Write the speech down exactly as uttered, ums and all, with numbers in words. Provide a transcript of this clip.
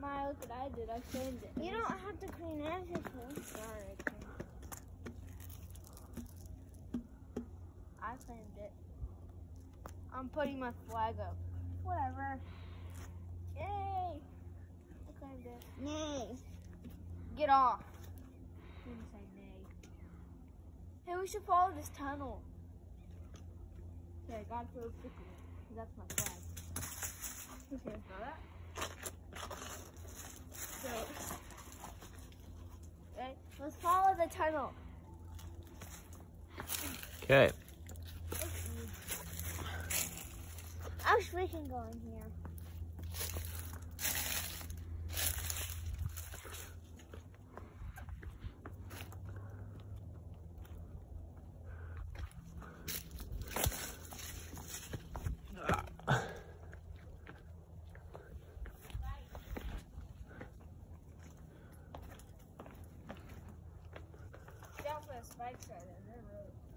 my, look what I did. I cleaned it. You don't have to clean everything. Sorry. I cleaned it. I'm putting my flag up. Whatever. Yay! I cleaned it. Nay. Get off. Didn't say nay. Hey, we should follow this tunnel. Okay, I gotta throw a stick in it, that's my flag. Okay, smell that? So, okay, let's follow the tunnel. Okay. I wish we can go in here. Down for the spikes right there, they're really